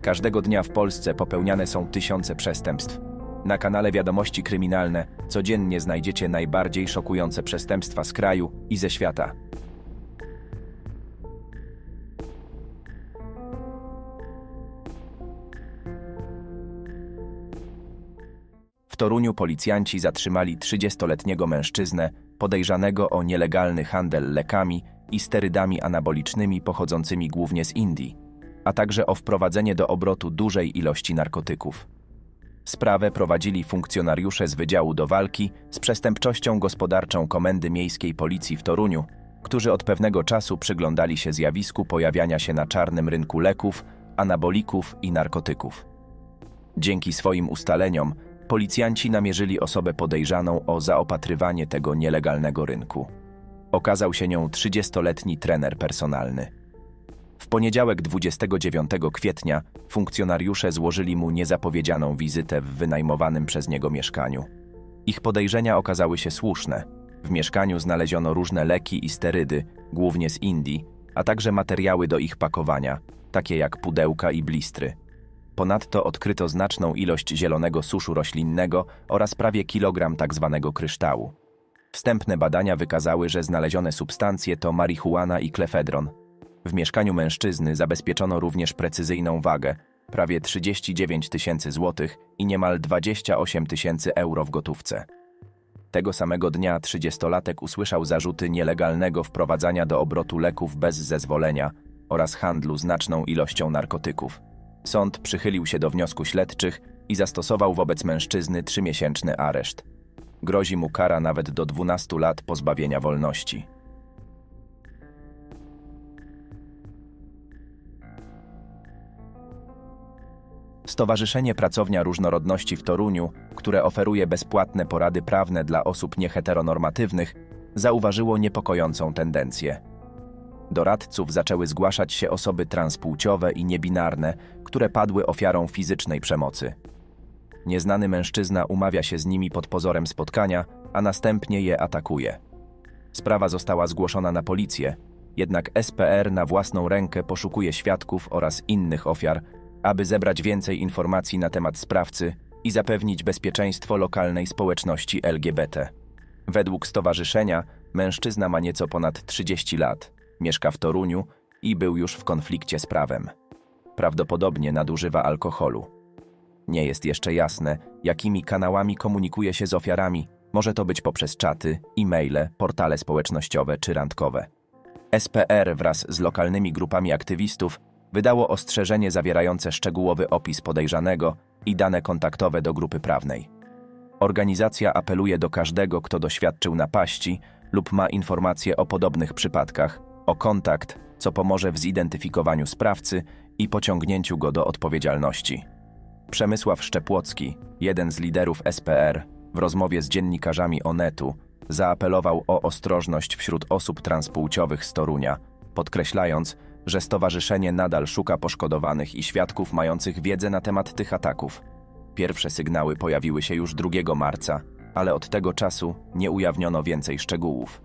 Każdego dnia w Polsce popełniane są tysiące przestępstw. Na kanale Wiadomości Kryminalne codziennie znajdziecie najbardziej szokujące przestępstwa z kraju i ze świata. W Toruniu policjanci zatrzymali 30-letniego mężczyznę podejrzanego o nielegalny handel lekami i sterydami anabolicznymi pochodzącymi głównie z Indii, a także o wprowadzenie do obrotu dużej ilości narkotyków. Sprawę prowadzili funkcjonariusze z Wydziału do Walki z Przestępczością Gospodarczą Komendy Miejskiej Policji w Toruniu, którzy od pewnego czasu przyglądali się zjawisku pojawiania się na czarnym rynku leków, anabolików i narkotyków. Dzięki swoim ustaleniom policjanci namierzyli osobę podejrzaną o zaopatrywanie tego nielegalnego rynku. Okazał się nią 30-letni trener personalny. W poniedziałek 29 kwietnia funkcjonariusze złożyli mu niezapowiedzianą wizytę w wynajmowanym przez niego mieszkaniu. Ich podejrzenia okazały się słuszne. W mieszkaniu znaleziono różne leki i sterydy, głównie z Indii, a także materiały do ich pakowania, takie jak pudełka i blistry. Ponadto odkryto znaczną ilość zielonego suszu roślinnego oraz prawie kilogram tzw. kryształu. Wstępne badania wykazały, że znalezione substancje to marihuana i klefedron. W mieszkaniu mężczyzny zabezpieczono również precyzyjną wagę, prawie 39 000 złotych i niemal 28 000 euro w gotówce. Tego samego dnia 30-latek usłyszał zarzuty nielegalnego wprowadzania do obrotu leków bez zezwolenia oraz handlu znaczną ilością narkotyków. Sąd przychylił się do wniosku śledczych i zastosował wobec mężczyzny 3-miesięczny areszt. Grozi mu kara nawet do 12 lat pozbawienia wolności. Stowarzyszenie Pracownia Różnorodności w Toruniu, które oferuje bezpłatne porady prawne dla osób nieheteronormatywnych, zauważyło niepokojącą tendencję. Do radców zaczęły zgłaszać się osoby transpłciowe i niebinarne, które padły ofiarą fizycznej przemocy. Nieznany mężczyzna umawia się z nimi pod pozorem spotkania, a następnie je atakuje. Sprawa została zgłoszona na policję, jednak SPR na własną rękę poszukuje świadków oraz innych ofiar, aby zebrać więcej informacji na temat sprawcy i zapewnić bezpieczeństwo lokalnej społeczności LGBT. Według stowarzyszenia mężczyzna ma nieco ponad 30 lat, mieszka w Toruniu i był już w konflikcie z prawem. Prawdopodobnie nadużywa alkoholu. Nie jest jeszcze jasne, jakimi kanałami komunikuje się z ofiarami. Może to być poprzez czaty, e-maile, portale społecznościowe czy randkowe. SPR wraz z lokalnymi grupami aktywistów wydało ostrzeżenie zawierające szczegółowy opis podejrzanego i dane kontaktowe do grupy prawnej. Organizacja apeluje do każdego, kto doświadczył napaści lub ma informacje o podobnych przypadkach, o kontakt, co pomoże w zidentyfikowaniu sprawcy i pociągnięciu go do odpowiedzialności. Przemysław Szczepłocki, jeden z liderów SPR, w rozmowie z dziennikarzami Onetu zaapelował o ostrożność wśród osób transpłciowych z Torunia, podkreślając, że stowarzyszenie nadal szuka poszkodowanych i świadków mających wiedzę na temat tych ataków. Pierwsze sygnały pojawiły się już 2 marca, ale od tego czasu nie ujawniono więcej szczegółów.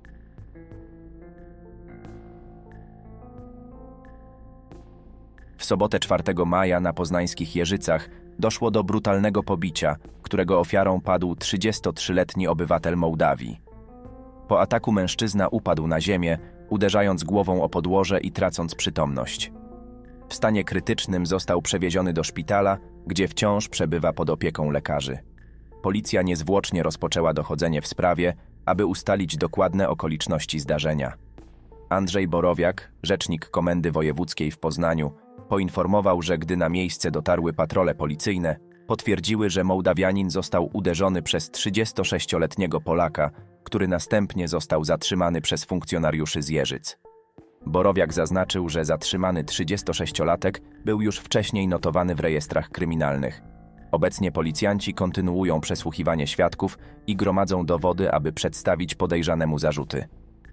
W sobotę 4 maja na poznańskich Jeżycach doszło do brutalnego pobicia, którego ofiarą padł 33-letni obywatel Mołdawii. Po ataku mężczyzna upadł na ziemię, uderzając głową o podłoże i tracąc przytomność. W stanie krytycznym został przewieziony do szpitala, gdzie wciąż przebywa pod opieką lekarzy. Policja niezwłocznie rozpoczęła dochodzenie w sprawie, aby ustalić dokładne okoliczności zdarzenia. Andrzej Borowiak, rzecznik Komendy Wojewódzkiej w Poznaniu, poinformował, że gdy na miejsce dotarły patrole policyjne, potwierdziły, że Mołdawianin został uderzony przez 36-letniego Polaka, który następnie został zatrzymany przez funkcjonariuszy z Jeżyc. Borowiak zaznaczył, że zatrzymany 36-latek był już wcześniej notowany w rejestrach kryminalnych. Obecnie policjanci kontynuują przesłuchiwanie świadków i gromadzą dowody, aby przedstawić podejrzanemu zarzuty.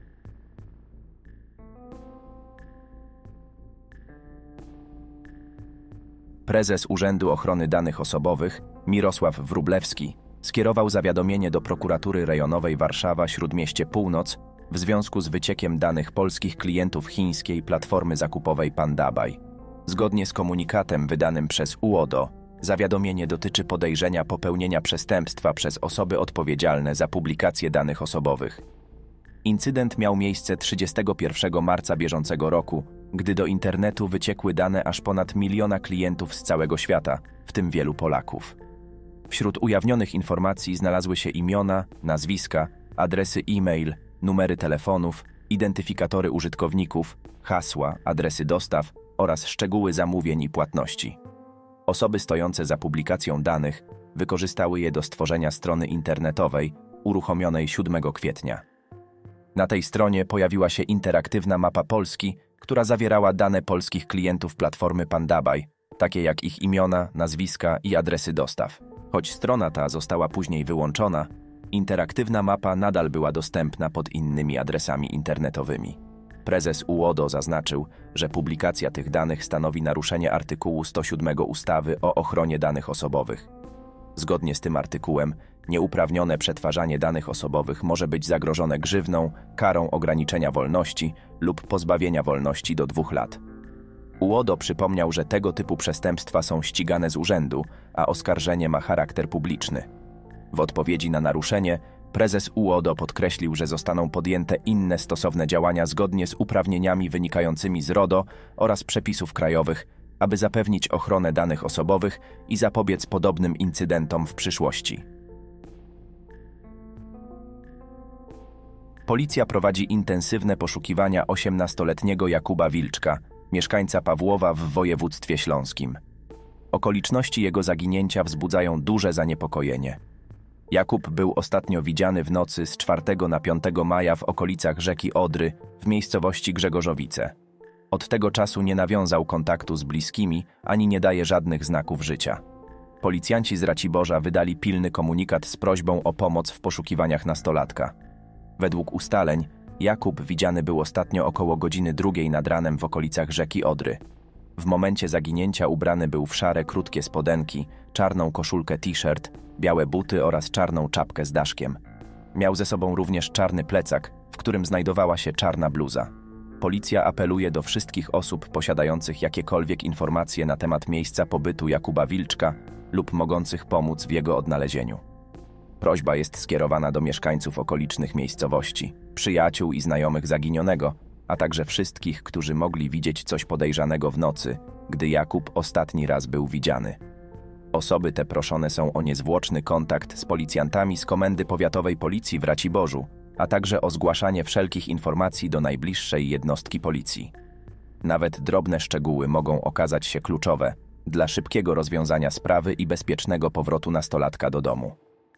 Prezes Urzędu Ochrony Danych Osobowych Mirosław Wróblewski skierował zawiadomienie do Prokuratury Rejonowej Warszawa-Śródmieście Północ w związku z wyciekiem danych polskich klientów chińskiej platformy zakupowej Pandabaj. Zgodnie z komunikatem wydanym przez UODO, zawiadomienie dotyczy podejrzenia popełnienia przestępstwa przez osoby odpowiedzialne za publikację danych osobowych. Incydent miał miejsce 31 marca bieżącego roku, gdy do internetu wyciekły dane aż ponad 1 miliona klientów z całego świata, w tym wielu Polaków. Wśród ujawnionych informacji znalazły się imiona, nazwiska, adresy e-mail, numery telefonów, identyfikatory użytkowników, hasła, adresy dostaw oraz szczegóły zamówień i płatności. Osoby stojące za publikacją danych wykorzystały je do stworzenia strony internetowej uruchomionej 7 kwietnia. Na tej stronie pojawiła się interaktywna mapa Polski, która zawierała dane polskich klientów platformy Pandabaj, takie jak ich imiona, nazwiska i adresy dostaw. Choć strona ta została później wyłączona, interaktywna mapa nadal była dostępna pod innymi adresami internetowymi. Prezes UODO zaznaczył, że publikacja tych danych stanowi naruszenie artykułu 107 ustawy o ochronie danych osobowych. Zgodnie z tym artykułem, nieuprawnione przetwarzanie danych osobowych może być zagrożone grzywną, karą ograniczenia wolności lub pozbawienia wolności do 2 lat. UODO przypomniał, że tego typu przestępstwa są ścigane z urzędu, a oskarżenie ma charakter publiczny. W odpowiedzi na naruszenie, prezes UODO podkreślił, że zostaną podjęte inne stosowne działania zgodnie z uprawnieniami wynikającymi z RODO oraz przepisów krajowych, aby zapewnić ochronę danych osobowych i zapobiec podobnym incydentom w przyszłości. Policja prowadzi intensywne poszukiwania 18-letniego Jakuba Wilczka, mieszkańca Pawłowa w województwie śląskim. Okoliczności jego zaginięcia wzbudzają duże zaniepokojenie. Jakub był ostatnio widziany w nocy z 4 na 5 maja w okolicach rzeki Odry w miejscowości Grzegorzowice. Od tego czasu nie nawiązał kontaktu z bliskimi, ani nie daje żadnych znaków życia. Policjanci z Raciborza wydali pilny komunikat z prośbą o pomoc w poszukiwaniach nastolatka. Według ustaleń, Jakub widziany był ostatnio około godziny 2 nad ranem w okolicach rzeki Odry. W momencie zaginięcia ubrany był w szare, krótkie spodenki, czarną koszulkę t-shirt, białe buty oraz czarną czapkę z daszkiem. Miał ze sobą również czarny plecak, w którym znajdowała się czarna bluza. Policja apeluje do wszystkich osób posiadających jakiekolwiek informacje na temat miejsca pobytu Jakuba Wilczka lub mogących pomóc w jego odnalezieniu. Prośba jest skierowana do mieszkańców okolicznych miejscowości, przyjaciół i znajomych zaginionego, a także wszystkich, którzy mogli widzieć coś podejrzanego w nocy, gdy Jakub ostatni raz był widziany. Osoby te proszone są o niezwłoczny kontakt z policjantami z Komendy Powiatowej Policji w Raciborzu, a także o zgłaszanie wszelkich informacji do najbliższej jednostki policji. Nawet drobne szczegóły mogą okazać się kluczowe dla szybkiego rozwiązania sprawy i bezpiecznego powrotu nastolatka do domu.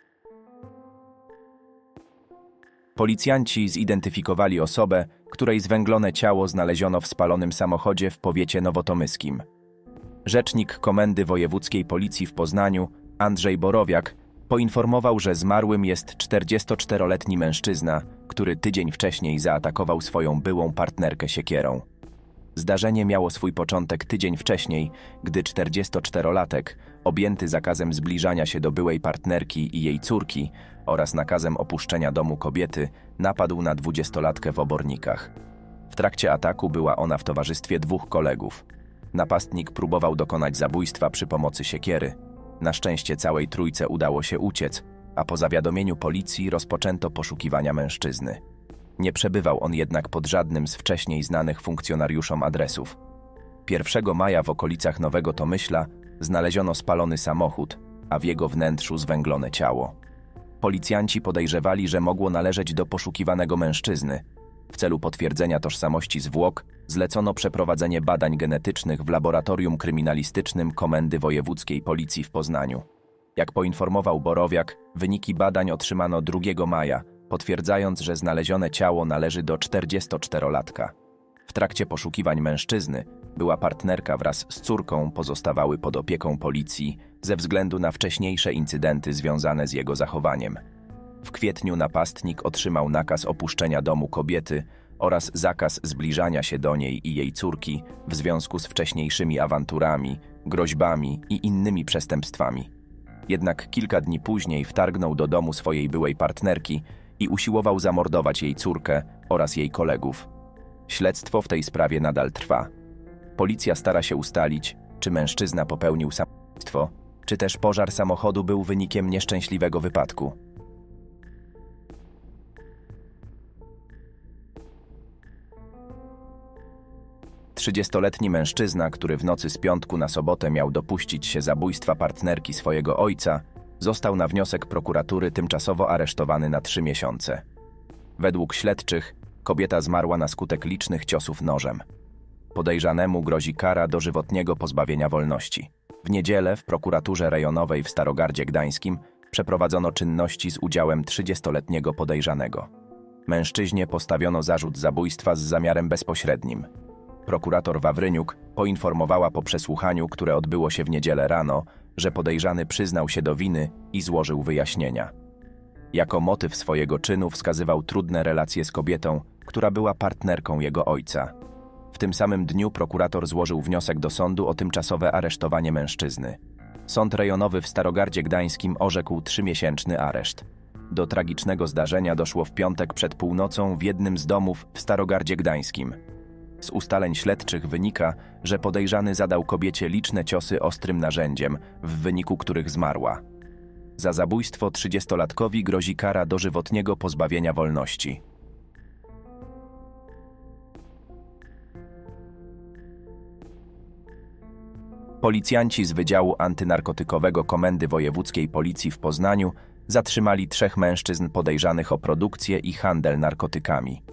Policjanci zidentyfikowali osobę, której zwęglone ciało znaleziono w spalonym samochodzie w powiecie nowotomyskim. Rzecznik Komendy Wojewódzkiej Policji w Poznaniu, Andrzej Borowiak, poinformował, że zmarłym jest 44-letni mężczyzna, który tydzień wcześniej zaatakował swoją byłą partnerkę siekierą. Zdarzenie miało swój początek tydzień wcześniej, gdy 44-latek, objęty zakazem zbliżania się do byłej partnerki i jej córki oraz nakazem opuszczenia domu kobiety, napadł na 20-latkę w Obornikach. W trakcie ataku była ona w towarzystwie 2 kolegów. Napastnik próbował dokonać zabójstwa przy pomocy siekiery. Na szczęście całej trójce udało się uciec, a po zawiadomieniu policji rozpoczęto poszukiwania mężczyzny. Nie przebywał on jednak pod żadnym z wcześniej znanych funkcjonariuszom adresów. 1 maja w okolicach Nowego Tomyśla znaleziono spalony samochód, a w jego wnętrzu zwęglone ciało. Policjanci podejrzewali, że mogło należeć do poszukiwanego mężczyzny. W celu potwierdzenia tożsamości zwłok zlecono przeprowadzenie badań genetycznych w laboratorium kryminalistycznym Komendy Wojewódzkiej Policji w Poznaniu. Jak poinformował Borowiak, wyniki badań otrzymano 2 maja, potwierdzając, że znalezione ciało należy do 44-latka. W trakcie poszukiwań mężczyzny była partnerka wraz z córką pozostawały pod opieką policji ze względu na wcześniejsze incydenty związane z jego zachowaniem. W kwietniu napastnik otrzymał nakaz opuszczenia domu kobiety oraz zakaz zbliżania się do niej i jej córki w związku z wcześniejszymi awanturami, groźbami i innymi przestępstwami. Jednak kilka dni później wtargnął do domu swojej byłej partnerki i usiłował zamordować jej córkę oraz jej kolegów. Śledztwo w tej sprawie nadal trwa. Policja stara się ustalić, czy mężczyzna popełnił samobójstwo, czy też pożar samochodu był wynikiem nieszczęśliwego wypadku. Trzydziestoletni mężczyzna, który w nocy z piątku na sobotę miał dopuścić się zabójstwa partnerki swojego ojca, został na wniosek prokuratury tymczasowo aresztowany na 3 miesiące. Według śledczych kobieta zmarła na skutek licznych ciosów nożem. Podejrzanemu grozi kara dożywotniego pozbawienia wolności. W niedzielę w prokuraturze rejonowej w Starogardzie Gdańskim przeprowadzono czynności z udziałem 30-letniego podejrzanego. Mężczyźnie postawiono zarzut zabójstwa z zamiarem bezpośrednim. Prokurator Wawryniuk poinformowała po przesłuchaniu, które odbyło się w niedzielę rano, że podejrzany przyznał się do winy i złożył wyjaśnienia. Jako motyw swojego czynu wskazywał trudne relacje z kobietą, która była partnerką jego ojca. W tym samym dniu prokurator złożył wniosek do sądu o tymczasowe aresztowanie mężczyzny. Sąd rejonowy w Starogardzie Gdańskim orzekł 3-miesięczny areszt. Do tragicznego zdarzenia doszło w piątek przed północą w jednym z domów w Starogardzie Gdańskim. Z ustaleń śledczych wynika, że podejrzany zadał kobiecie liczne ciosy ostrym narzędziem, w wyniku których zmarła. Za zabójstwo 30-latkowi grozi kara dożywotniego pozbawienia wolności. Policjanci z Wydziału Antynarkotykowego Komendy Wojewódzkiej Policji w Poznaniu zatrzymali 3 mężczyzn podejrzanych o produkcję i handel narkotykami.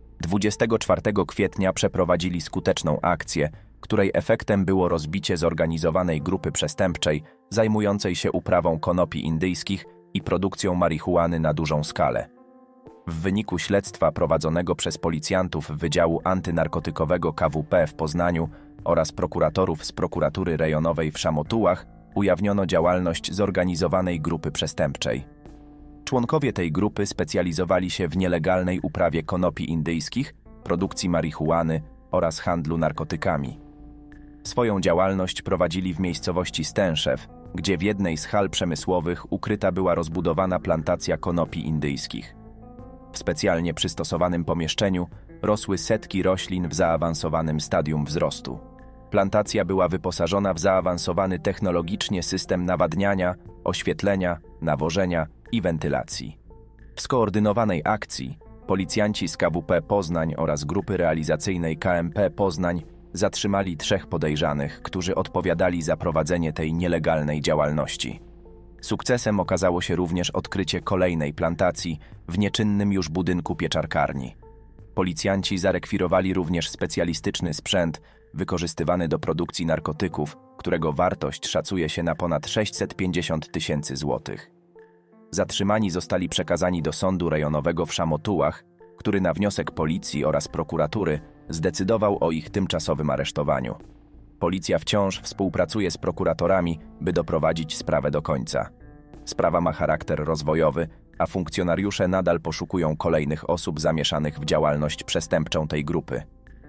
24 kwietnia przeprowadzili skuteczną akcję, której efektem było rozbicie zorganizowanej grupy przestępczej zajmującej się uprawą konopi indyjskich i produkcją marihuany na dużą skalę. W wyniku śledztwa prowadzonego przez policjantów Wydziału Antynarkotykowego KWP w Poznaniu oraz prokuratorów z prokuratury rejonowej w Szamotułach ujawniono działalność zorganizowanej grupy przestępczej. Członkowie tej grupy specjalizowali się w nielegalnej uprawie konopi indyjskich, produkcji marihuany oraz handlu narkotykami. Swoją działalność prowadzili w miejscowości Stęszew, gdzie w jednej z hal przemysłowych ukryta była rozbudowana plantacja konopi indyjskich. W specjalnie przystosowanym pomieszczeniu rosły setki roślin w zaawansowanym stadium wzrostu. Plantacja była wyposażona w zaawansowany technologicznie system nawadniania, oświetlenia, nawożenia i wentylacji. W skoordynowanej akcji policjanci z KWP Poznań oraz grupy realizacyjnej KMP Poznań zatrzymali 3 podejrzanych, którzy odpowiadali za prowadzenie tej nielegalnej działalności. Sukcesem okazało się również odkrycie kolejnej plantacji w nieczynnym już budynku pieczarkarni. Policjanci zarekwirowali również specjalistyczny sprzęt wykorzystywany do produkcji narkotyków, którego wartość szacuje się na ponad 650 000 złotych. Zatrzymani zostali przekazani do sądu rejonowego w Szamotułach, który na wniosek policji oraz prokuratury zdecydował o ich tymczasowym aresztowaniu. Policja wciąż współpracuje z prokuratorami, by doprowadzić sprawę do końca. Sprawa ma charakter rozwojowy, a funkcjonariusze nadal poszukują kolejnych osób zamieszanych w działalność przestępczą tej grupy.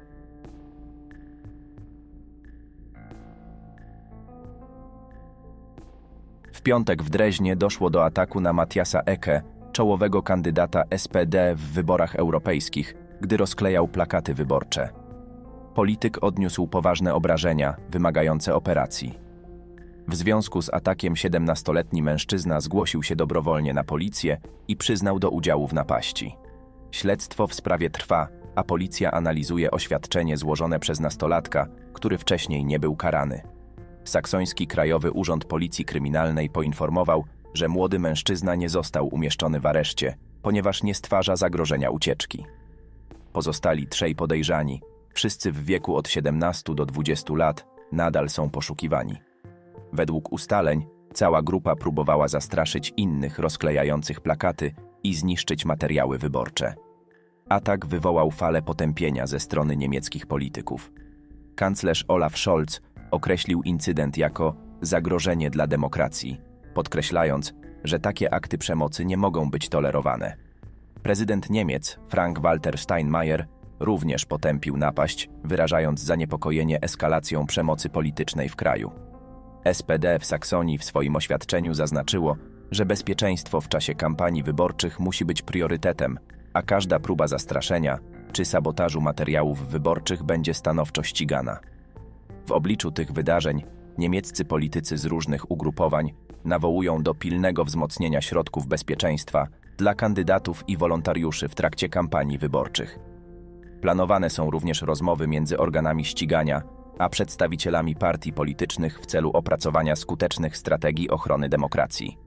W piątek w Dreźnie doszło do ataku na Matiasa Eke, czołowego kandydata SPD w wyborach europejskich, gdy rozklejał plakaty wyborcze. Polityk odniósł poważne obrażenia, wymagające operacji. W związku z atakiem 17-letni mężczyzna zgłosił się dobrowolnie na policję i przyznał do udziału w napaści. Śledztwo w sprawie trwa, a policja analizuje oświadczenie złożone przez nastolatka, który wcześniej nie był karany. Saksoński Krajowy Urząd Policji Kryminalnej poinformował, że młody mężczyzna nie został umieszczony w areszcie, ponieważ nie stwarza zagrożenia ucieczki. Pozostali 3 podejrzani, wszyscy w wieku od 17 do 20 lat, nadal są poszukiwani. Według ustaleń cała grupa próbowała zastraszyć innych rozklejających plakaty i zniszczyć materiały wyborcze. Atak wywołał falę potępienia ze strony niemieckich polityków. Kanclerz Olaf Scholz określił incydent jako zagrożenie dla demokracji, podkreślając, że takie akty przemocy nie mogą być tolerowane. Prezydent Niemiec Frank-Walter Steinmeier również potępił napaść, wyrażając zaniepokojenie eskalacją przemocy politycznej w kraju. SPD w Saksonii w swoim oświadczeniu zaznaczyło, że bezpieczeństwo w czasie kampanii wyborczych musi być priorytetem, a każda próba zastraszenia czy sabotażu materiałów wyborczych będzie stanowczo ścigana. W obliczu tych wydarzeń niemieccy politycy z różnych ugrupowań nawołują do pilnego wzmocnienia środków bezpieczeństwa dla kandydatów i wolontariuszy w trakcie kampanii wyborczych. Planowane są również rozmowy między organami ścigania a przedstawicielami partii politycznych w celu opracowania skutecznych strategii ochrony demokracji.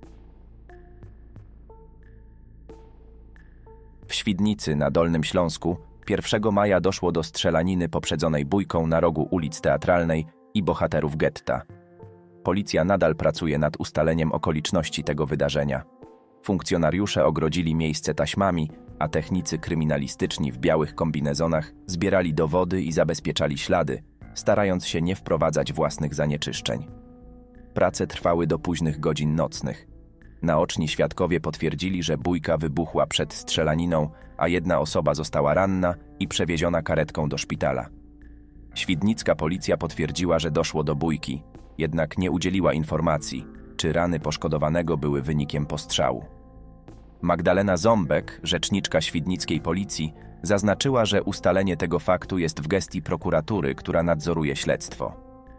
W Świdnicy na Dolnym Śląsku 1 maja doszło do strzelaniny poprzedzonej bójką na rogu ulic Teatralnej i Bohaterów Getta. Policja nadal pracuje nad ustaleniem okoliczności tego wydarzenia. Funkcjonariusze ogrodzili miejsce taśmami, a technicy kryminalistyczni w białych kombinezonach zbierali dowody i zabezpieczali ślady, starając się nie wprowadzać własnych zanieczyszczeń. Prace trwały do późnych godzin nocnych. Naoczni świadkowie potwierdzili, że bójka wybuchła przed strzelaniną, a jedna osoba została ranna i przewieziona karetką do szpitala. Świdnicka policja potwierdziła, że doszło do bójki, jednak nie udzieliła informacji, czy rany poszkodowanego były wynikiem postrzału. Magdalena Ząbek, rzeczniczka świdnickiej policji, zaznaczyła, że ustalenie tego faktu jest w gestii prokuratury, która nadzoruje śledztwo.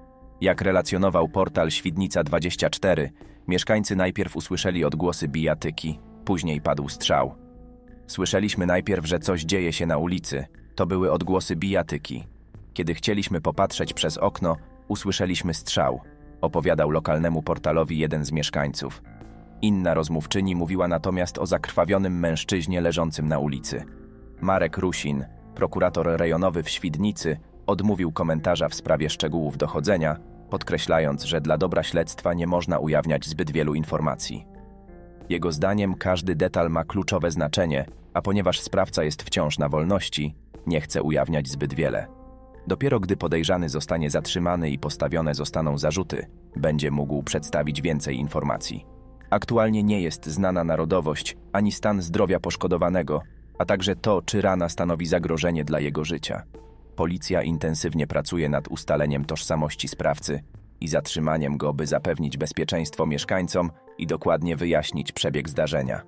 Jak relacjonował portal Świdnica24, mieszkańcy najpierw usłyszeli odgłosy bijatyki, później padł strzał. Słyszeliśmy najpierw, że coś dzieje się na ulicy. To były odgłosy bijatyki. Kiedy chcieliśmy popatrzeć przez okno, usłyszeliśmy strzał, opowiadał lokalnemu portalowi jeden z mieszkańców. Inna rozmówczyni mówiła natomiast o zakrwawionym mężczyźnie leżącym na ulicy. Marek Rusin, prokurator rejonowy w Świdnicy, odmówił komentarza w sprawie szczegółów dochodzenia, podkreślając, że dla dobra śledztwa nie można ujawniać zbyt wielu informacji. Jego zdaniem każdy detal ma kluczowe znaczenie, a ponieważ sprawca jest wciąż na wolności, nie chce ujawniać zbyt wiele. Dopiero gdy podejrzany zostanie zatrzymany i postawione zostaną zarzuty, będzie mógł przedstawić więcej informacji. Aktualnie nie jest znana narodowość ani stan zdrowia poszkodowanego, a także to, czy rana stanowi zagrożenie dla jego życia. Policja intensywnie pracuje nad ustaleniem tożsamości sprawcy i zatrzymaniem go, by zapewnić bezpieczeństwo mieszkańcom i dokładnie wyjaśnić przebieg zdarzenia.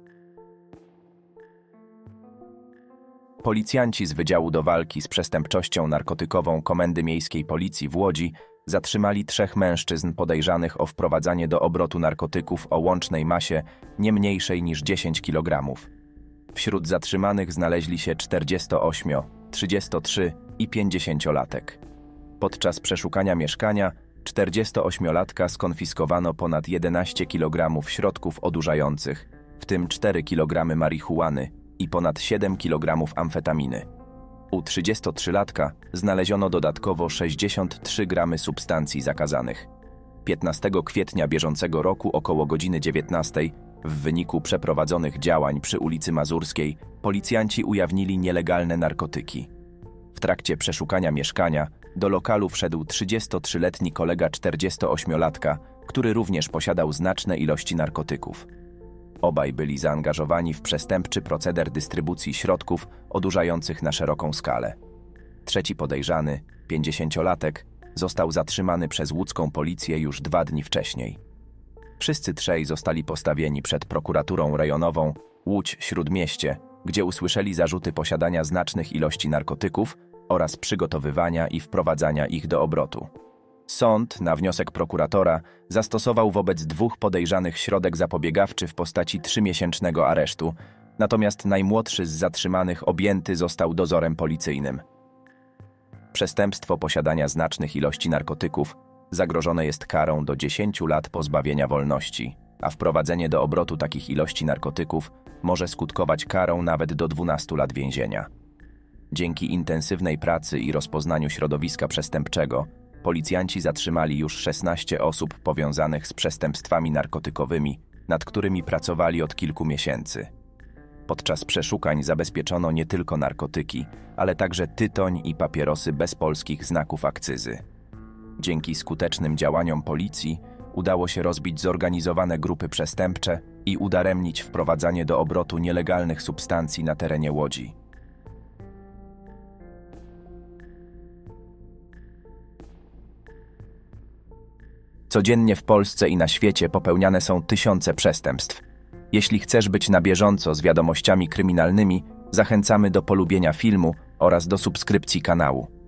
Policjanci z Wydziału do Walki z Przestępczością Narkotykową Komendy Miejskiej Policji w Łodzi zatrzymali 3 mężczyzn podejrzanych o wprowadzanie do obrotu narkotyków o łącznej masie nie mniejszej niż 10 kg. Wśród zatrzymanych znaleźli się 48, 33 i 50-latek. Podczas przeszukania mieszkania 48-latka skonfiskowano ponad 11 kg środków odurzających, w tym 4 kg marihuany i ponad 7 kg amfetaminy. U 33-latka znaleziono dodatkowo 63 gramy substancji zakazanych. 15 kwietnia bieżącego roku około godziny 19 w wyniku przeprowadzonych działań przy ulicy Mazurskiej policjanci ujawnili nielegalne narkotyki. W trakcie przeszukania mieszkania do lokalu wszedł 33-letni kolega 48-latka, który również posiadał znaczne ilości narkotyków. Obaj byli zaangażowani w przestępczy proceder dystrybucji środków odurzających na szeroką skalę. Trzeci podejrzany, 50-latek, został zatrzymany przez łódzką policję już 2 dni wcześniej. Wszyscy 3 zostali postawieni przed prokuraturą rejonową Łódź-Śródmieście, gdzie usłyszeli zarzuty posiadania znacznych ilości narkotyków oraz przygotowywania i wprowadzania ich do obrotu. Sąd, na wniosek prokuratora, zastosował wobec 2 podejrzanych środek zapobiegawczy w postaci 3-miesięcznego aresztu, natomiast najmłodszy z zatrzymanych objęty został dozorem policyjnym. Przestępstwo posiadania znacznych ilości narkotyków zagrożone jest karą do 10 lat pozbawienia wolności, a wprowadzenie do obrotu takich ilości narkotyków może skutkować karą nawet do 12 lat więzienia. Dzięki intensywnej pracy i rozpoznaniu środowiska przestępczego, policjanci zatrzymali już 16 osób powiązanych z przestępstwami narkotykowymi, nad którymi pracowali od kilku miesięcy. Podczas przeszukań zabezpieczono nie tylko narkotyki, ale także tytoń i papierosy bez polskich znaków akcyzy. Dzięki skutecznym działaniom policji udało się rozbić zorganizowane grupy przestępcze i udaremnić wprowadzanie do obrotu nielegalnych substancji na terenie Łodzi. Codziennie w Polsce i na świecie popełniane są tysiące przestępstw. Jeśli chcesz być na bieżąco z wiadomościami kryminalnymi, zachęcamy do polubienia filmu oraz do subskrypcji kanału.